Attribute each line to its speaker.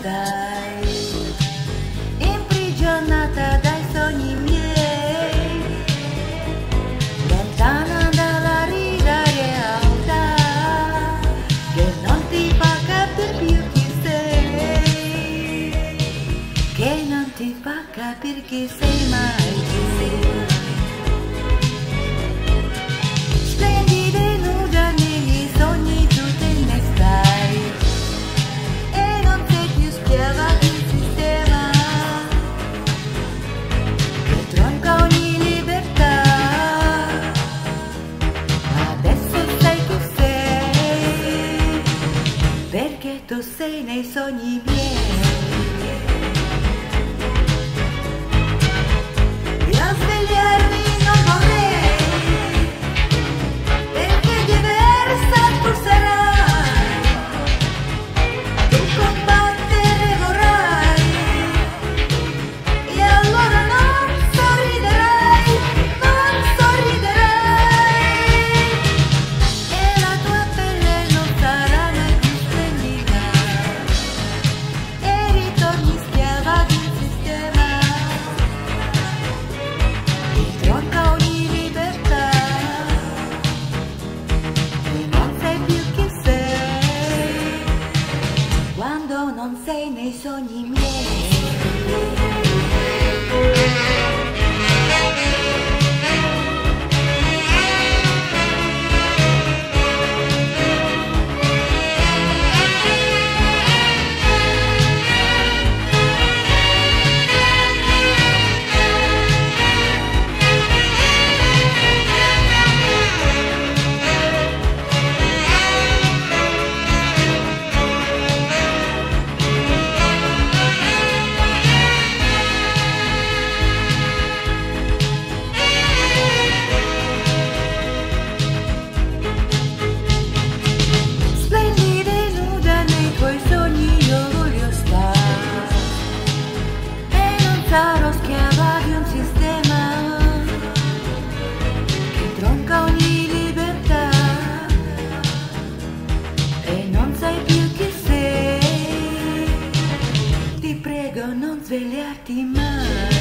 Speaker 1: stai, imprigionata dai sogni miei, lontana dalla rida realtà, che non ti fa capire più chi sei, che non ti fa capire chi sei mai tu. Splendida e nuda negli sogni tu te ne stai, e non sei più schiava del sistema che tronca ogni libertà. Adesso sai chi sei, perché tu sei nei sogni miei. Io a svegliarmi non vorrei, perché diversa tu sarai, tu combattere vorrai, e allora non sorriderai, non sorriderai, e la tua pelle non sarà mai più splendida, e ritorni schiava di un sistema che tronca ogni libertà, e non sai più chi sei quando non sei nei sogni miei. Splendida e nuda nei tuoi sogni io voglio stare, e non sarò schiava di un sistema che tronca ogni libertà, e non sai più chi sei, ti prego non svegliarti mai.